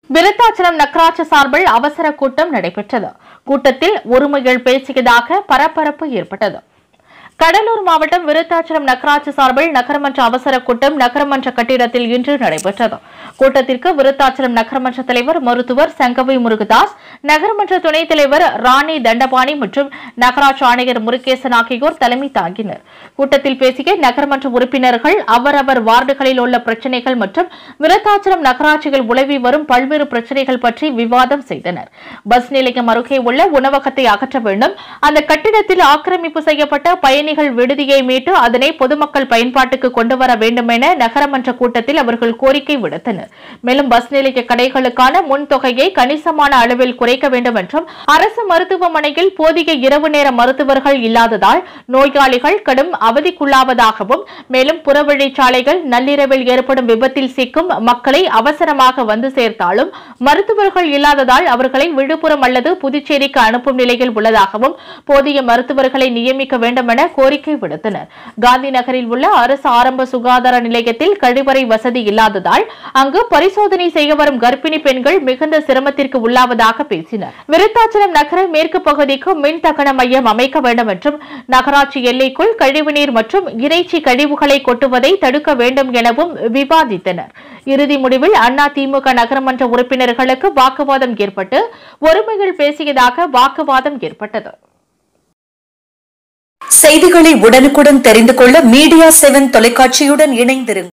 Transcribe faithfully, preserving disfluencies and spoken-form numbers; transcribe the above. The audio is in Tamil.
விருத்தாச்சலம் நகராட்சி சார்பில் அவசர கூட்டம் நடைபெற்றது. கூட்டத்தில் ஒருமையில் பேசியதாக பரபரப்பு ஏற்பட்டது. கடலூர் மாவட்டம் விருத்தாச்சலம் நகராட்சி சார்பில் நகரமன்ற அவசர கூட்டம் நகரமன்ற கட்டிடத்தில் இன்று நடைபெற்றது. கூட்டத்திற்கு விருத்தாச்சலம் நகரமன்ற தலைவர் மருத்துவர் சங்கவி முருகதாஸ், நகரமன்ற துணைத் தலைவர் ராணி தண்டபாணி மற்றும் நகராட்சி ஆணையர் முருகேசன் ஆகியோர் தலைமை தாங்கினர். கூட்டத்தில் பேசிய நகரமன்ற உறுப்பினர்கள் அவரவர் வார்டுகளில் உள்ள பிரச்சினைகள் மற்றும் விருத்தாச்சலம் நகராட்சியில் உலவி வரும் பல்வேறு பிரச்சினைகள் பற்றி விவாதம் செய்தனர். பஸ் நிலையம் அருகே உள்ள உணவகத்தை அகற்ற வேண்டும், அந்த கட்டிடத்தில் ஆக்கிரமிப்பு செய்யப்பட்ட பயணி விடுதியை மீட்டு அதனை பொதுமக்கள் பயன்பாட்டுக்கு கொண்டு வர வேண்டும் என நகரமன்ற கூட்டத்தில் அவர்கள் கோரிக்கை விடுத்தனர். மேலும் பஸ் நிலைய கடைகளுக்கான முன் தொகையை கணிசமான அளவில் குறைக்க வேண்டும் என்றும், அரசு மருத்துவமனையில் போதிய இரவு நேர மருத்துவர்கள் இல்லாததால் நோயாளிகள் கடும் அவதிக்குள்ளாவதாகவும், மேலும் புறவழிச்சாலைகள் நள்ளிரவில் ஏற்படும் விபத்தில் சிக்கும் மக்களை அவசரமாக வந்து சேர்த்தாலும் மருத்துவர்கள் இல்லாததால் அவர்களை விழுப்புரம் அல்லது புதுச்சேரிக்கு அனுப்பும் நிலையில் உள்ளதாகவும், போதிய மருத்துவர்களை நியமிக்க வேண்டும் என கோரிக்கை விடுத்தனர். காந்தி நகரில் உள்ள அரசு ஆரம்ப சுகாதார நிலையத்தில் கழிவறை வசதி இல்லாததால் அங்கு பரிசோதனை செய்ய வரும் கர்ப்பிணி பெண்கள் மிகுந்த சிரமத்திற்கு உள்ளாவதாக பேசினர். விருத்தாச்சலம் நகர மேற்கு பகுதிக்கு மின் தகன மையம் அமைக்க வேண்டும் என்றும், நகராட்சி எல்லைக்குள் கழிவுநீர் மற்றும் இறைச்சி கழிவுகளை கொட்டுவதை தடுக்க வேண்டும் எனவும் விவாதித்தனர். இறுதி முடிவில் அண்ணா திமுக நகரமன்ற உறுப்பினர்களுக்கு வாக்குவாதம் ஏற்பட்டு ஒருமையில் பேசியதாக வாக்குவாதம் ஏற்பட்டது. செய்திகளை உடனுக்குடன் தெரிந்து கொள்ள மீடியா செவன் தொலைக்காட்சியுடன் இணைந்திருங்கள்.